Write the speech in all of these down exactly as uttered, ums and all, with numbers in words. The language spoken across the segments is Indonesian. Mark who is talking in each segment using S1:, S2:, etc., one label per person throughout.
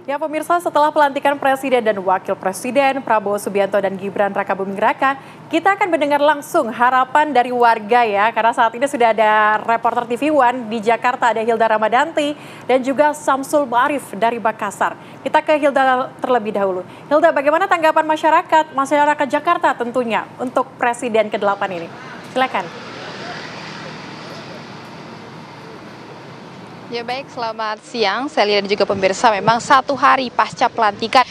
S1: Ya pemirsa, setelah pelantikan Presiden dan Wakil Presiden Prabowo Subianto dan Gibran Rakabuming Raka, kita akan mendengar langsung harapan dari warga ya. Karena saat ini sudah ada reporter T V One di Jakarta, ada Hilda Ramadanti dan juga Samsul Ma'arif dari Makassar. Kita ke Hilda terlebih dahulu. Hilda, bagaimana tanggapan masyarakat, masyarakat Jakarta tentunya untuk Presiden ke delapan ini? Silakan.
S2: Ya baik, selamat siang. Saya lihat juga pemirsa, memang satu hari pasca pelantikan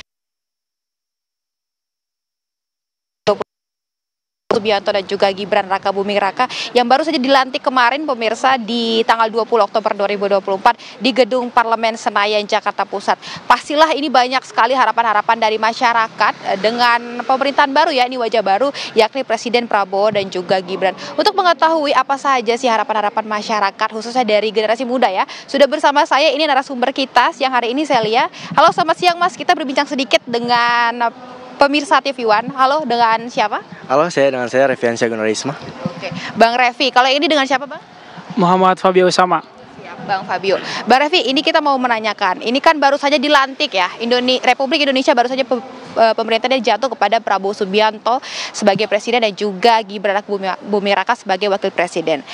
S2: Subianto dan juga Gibran Rakabuming Raka yang baru saja dilantik kemarin pemirsa di tanggal dua puluh Oktober dua ribu dua puluh empat di Gedung Parlemen Senayan, Jakarta Pusat. Pastilah ini banyak sekali harapan-harapan dari masyarakat dengan pemerintahan baru ya, ini wajah baru yakni Presiden Prabowo dan juga Gibran. Untuk mengetahui apa saja sih harapan-harapan masyarakat khususnya dari generasi muda ya, sudah bersama saya ini narasumber kita siang hari ini, Celia. Halo, selamat siang Mas, kita berbincang sedikit dengan pemirsa T V One. Halo, dengan siapa?
S3: Halo, saya dengan saya Reviansyah Gunarisma.
S2: Oke, Bang Revi. Kalau ini dengan siapa, Bang?
S4: Muhammad Fabio Usama.
S2: Siap, Bang Fabio. Bang Revi, ini kita mau menanyakan. Ini kan baru saja dilantik ya, Indone- Republik Indonesia baru saja pe- pemerintahnya jatuh kepada Prabowo Subianto sebagai presiden dan juga Gibran Rakabuming Raka sebagai wakil presiden.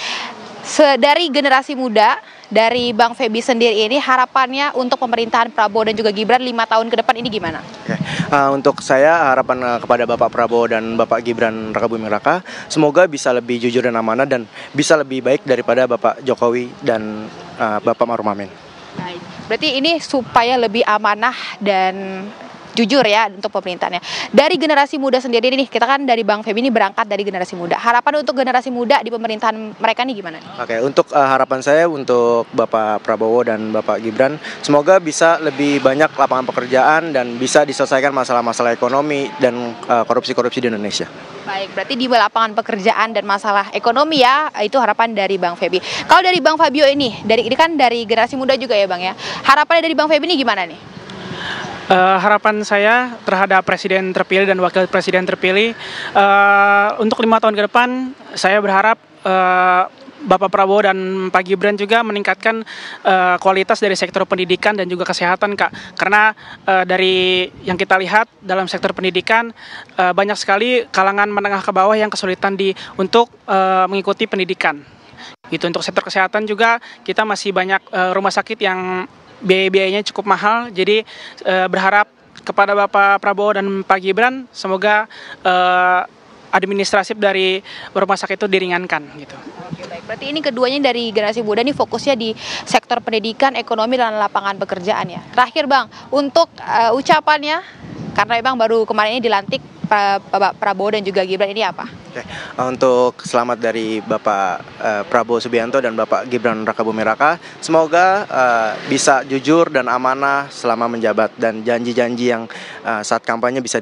S2: Dari generasi muda, dari Bang Febi sendiri ini harapannya untuk pemerintahan Prabowo dan juga Gibran lima tahun ke depan ini gimana?
S3: Oke. Uh, untuk saya harapan uh, kepada Bapak Prabowo dan Bapak Gibran Rakabuming Raka, semoga bisa lebih jujur dan amanah dan bisa lebih baik daripada Bapak Jokowi dan uh, Bapak Maruf Amin.
S2: Baik. Berarti ini supaya lebih amanah dan jujur ya untuk pemerintahnya. Dari generasi muda sendiri nih, kita kan dari Bang Febi ini berangkat dari generasi muda. Harapan untuk generasi muda di pemerintahan mereka nih gimana?
S3: Oke, untuk uh, harapan saya untuk Bapak Prabowo dan Bapak Gibran, semoga bisa lebih banyak lapangan pekerjaan dan bisa diselesaikan masalah-masalah ekonomi dan uh, korupsi-korupsi di Indonesia.
S2: Baik, berarti di lapangan pekerjaan dan masalah ekonomi ya, itu harapan dari Bang Febi. Kalau dari Bang Fabio ini, dari ini kan dari generasi muda juga ya Bang ya. Harapannya dari Bang Febi ini gimana nih?
S4: Uh, harapan saya terhadap presiden terpilih dan wakil presiden terpilih uh, untuk lima tahun ke depan, saya berharap uh, Bapak Prabowo dan Pak Gibran juga meningkatkan uh, kualitas dari sektor pendidikan dan juga kesehatan, Kak. Karena uh, dari yang kita lihat dalam sektor pendidikan uh, banyak sekali kalangan menengah ke bawah yang kesulitan di untuk uh, mengikuti pendidikan. Gitu. Untuk sektor kesehatan juga kita masih banyak uh, rumah sakit yang biaya-biayanya cukup mahal, jadi eh, berharap kepada Bapak Prabowo dan Pak Gibran semoga eh, administratif dari rumah sakit itu diringankan gitu.
S2: Oke, baik. Berarti ini keduanya dari generasi muda nih fokusnya di sektor pendidikan, ekonomi dan lapangan pekerjaan ya. Terakhir Bang, untuk uh, ucapannya karena memang baru kemarin ini dilantik Pak Prabowo dan juga Gibran ini apa?
S3: Oke, untuk selamat dari Bapak uh, Prabowo Subianto dan Bapak Gibran Rakabuming Raka, semoga uh, bisa jujur dan amanah selama menjabat dan janji-janji yang uh, saat kampanye bisa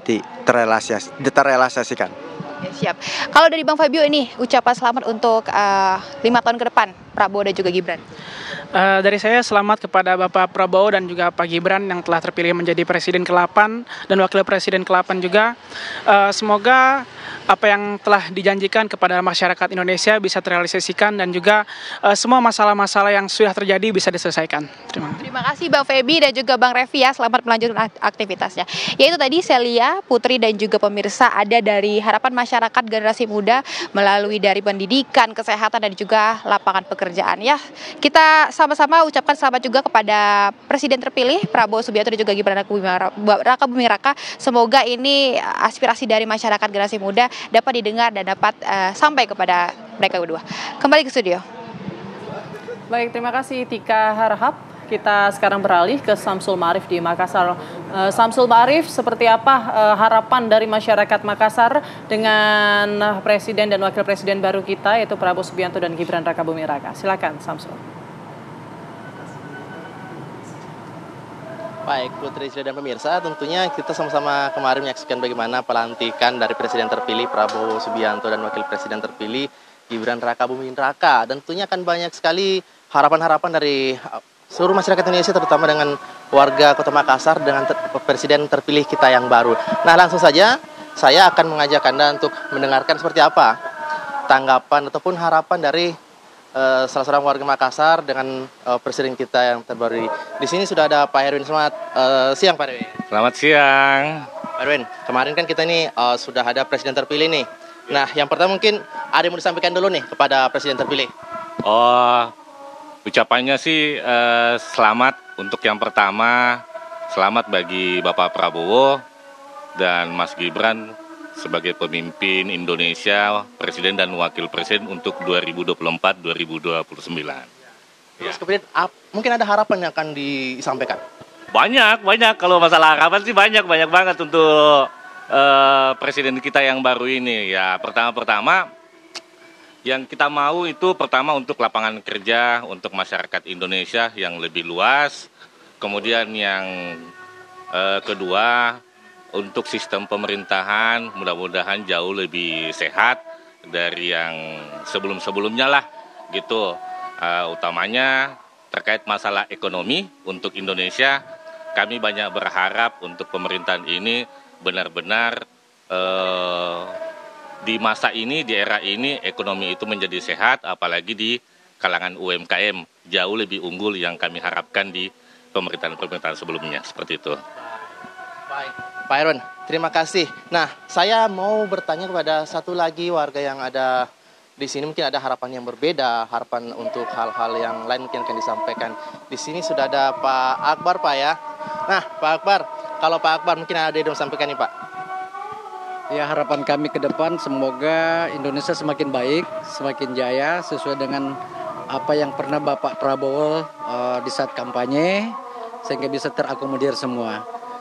S3: diterrealisasikan.
S2: Oke, siap. Kalau dari Bang Fabio ini ucapan selamat untuk uh, lima tahun ke depan Prabowo dan juga Gibran.
S4: Uh, dari saya selamat kepada Bapak Prabowo dan juga Pak Gibran yang telah terpilih menjadi Presiden ke delapan dan Wakil Presiden ke delapan juga. Uh, semoga apa yang telah dijanjikan kepada masyarakat Indonesia bisa terrealisasikan dan juga uh, semua masalah-masalah yang sudah terjadi bisa diselesaikan. Terima kasih.
S2: Terima kasih Bang Febi dan juga Bang Revi ya, selamat melanjutkan aktivitasnya. Yaitu tadi Celia, Putri dan juga pemirsa ada dari harapan masyarakat generasi muda melalui dari pendidikan, kesehatan dan juga lapangan pekerjaan ya. Kita sama-sama ucapkan selamat juga kepada Presiden terpilih Prabowo Subianto dan juga Gibran Rakabuming Raka. Semoga ini aspirasi dari masyarakat generasi muda dapat didengar dan dapat uh, sampai kepada mereka berdua. Kembali ke studio.
S1: Baik, terima kasih Tika Harahap. Kita sekarang beralih ke Samsul Ma'arif di Makassar. Uh, Samsul Ma'arif, seperti apa uh, harapan dari masyarakat Makassar dengan Presiden dan Wakil Presiden baru kita yaitu Prabowo Subianto dan Gibran Rakabuming Raka? Silakan Samsul.
S5: Baik, Putri dan pemirsa, tentunya kita sama-sama kemarin menyaksikan bagaimana pelantikan dari Presiden terpilih Prabowo Subianto dan Wakil Presiden terpilih Gibran Rakabuming Raka. Dan tentunya akan banyak sekali harapan-harapan dari seluruh masyarakat Indonesia, terutama dengan warga Kota Makassar dengan ter- Presiden terpilih kita yang baru. Nah, langsung saja saya akan mengajak Anda untuk mendengarkan seperti apa tanggapan ataupun harapan dari uh, salah seorang warga Makassar dengan uh, presiden kita yang terbaru. Di sini sudah ada Pak Herwin. Selamat uh, siang Pak Herwin.
S6: Selamat siang.
S5: Pak Herwin, kemarin kan kita ini uh, sudah ada presiden terpilih nih. Nah, yang pertama mungkin ada yang mau disampaikan dulu nih kepada presiden terpilih.
S6: Oh, ucapannya sih eh, selamat untuk yang pertama, selamat bagi Bapak Prabowo dan Mas Gibran sebagai pemimpin Indonesia, presiden dan wakil presiden untuk dua ribu dua puluh empat sampai dua ribu dua puluh sembilan.
S5: Terus kemudian ap, mungkin ada harapan yang akan disampaikan.
S6: Banyak, banyak. Kalau masalah harapan sih banyak, banyak banget untuk uh, presiden kita yang baru ini. Ya, pertama-pertama yang kita mau itu pertama untuk lapangan kerja untuk masyarakat Indonesia yang lebih luas. Kemudian yang uh, kedua untuk sistem pemerintahan mudah-mudahan jauh lebih sehat dari yang sebelum-sebelumnya lah gitu. Uh, utamanya terkait masalah ekonomi untuk Indonesia, kami banyak berharap untuk pemerintahan ini benar-benar uh, di masa ini, di era ini, ekonomi itu menjadi sehat, apalagi di kalangan U M K M, jauh lebih unggul yang kami harapkan di pemerintahan-pemerintahan sebelumnya, seperti itu.
S5: Baik, Pak Herwin, terima kasih. Nah, saya mau bertanya kepada satu lagi warga yang ada di sini, mungkin ada harapan yang berbeda, harapan untuk hal-hal yang lain mungkin akan disampaikan. Di sini sudah ada Pak Akbar, Pak ya. Nah, Pak Akbar, kalau Pak Akbar mungkin ada yang disampaikan nih, Pak.
S7: Ya, harapan kami ke depan semoga Indonesia semakin baik, semakin jaya sesuai dengan apa yang pernah Bapak Prabowo uh, di saat kampanye, sehingga bisa terakomodir semua.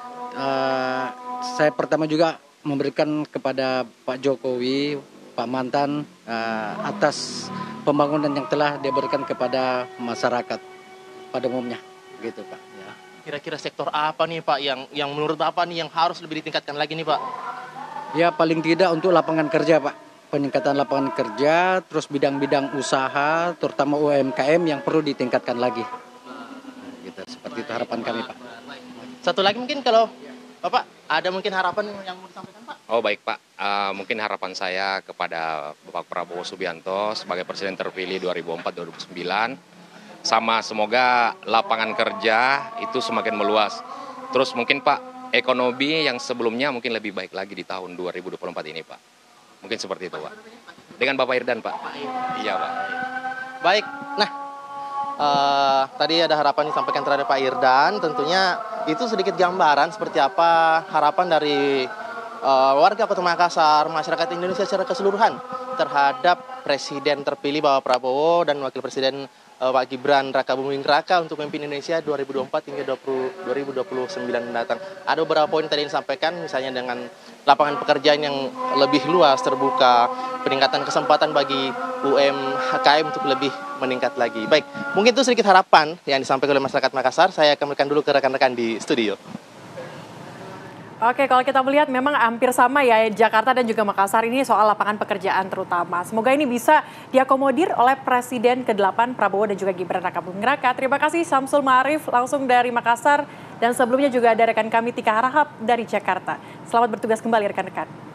S7: Uh, saya pertama juga memberikan kepada Pak Jokowi, Pak mantan, uh, atas pembangunan yang telah dia berikan kepada masyarakat pada umumnya, gitu Pak. Ya.
S5: Kira-kira sektor apa nih Pak yang yang menurut Bapak nih yang harus lebih ditingkatkan lagi nih Pak?
S7: Ya paling tidak untuk lapangan kerja Pak, peningkatan lapangan kerja, terus bidang-bidang usaha, terutama U M K M yang perlu ditingkatkan lagi. Gitu, seperti itu harapan kami Pak.
S5: Satu lagi mungkin kalau Bapak ada mungkin harapan yang mau disampaikan Pak?
S8: Oh baik Pak, uh, mungkin harapan saya kepada Bapak Prabowo Subianto sebagai Presiden terpilih dua ribu empat sampai dua ribu sembilan, sama semoga lapangan kerja itu semakin meluas. Terus mungkin Pak, ekonomi yang sebelumnya mungkin lebih baik lagi di tahun dua ribu dua puluh empat ini Pak. Mungkin seperti itu Pak. Dengan Bapak Irdan Pak. Iya Pak.
S5: Baik, nah uh, tadi ada harapan disampaikan terhadap Pak Irdan, tentunya itu sedikit gambaran seperti apa harapan dari uh, warga Kota Makassar, masyarakat Indonesia secara keseluruhan terhadap Presiden terpilih Bapak Prabowo dan Wakil Presiden uh, Pak Gibran Raka Buming Raka untuk memimpin Indonesia dua ribu dua puluh empat hingga dua ribu dua puluh sembilan mendatang. Ada beberapa poin tadi yang disampaikan, misalnya dengan lapangan pekerjaan yang lebih luas terbuka, peningkatan kesempatan bagi U M K M untuk lebih meningkat lagi. Baik, mungkin itu sedikit harapan yang disampaikan oleh masyarakat Makassar. Saya akan berikan dulu ke rekan-rekan di studio.
S1: Oke, kalau kita melihat memang hampir sama ya Jakarta dan juga Makassar ini soal lapangan pekerjaan terutama. Semoga ini bisa diakomodir oleh Presiden ke delapan Prabowo dan juga Gibran Raka Buming Raka. Terima kasih Samsul Ma'arif langsung dari Makassar dan sebelumnya juga ada rekan kami Tika Harahap dari Jakarta. Selamat bertugas kembali rekan-rekan.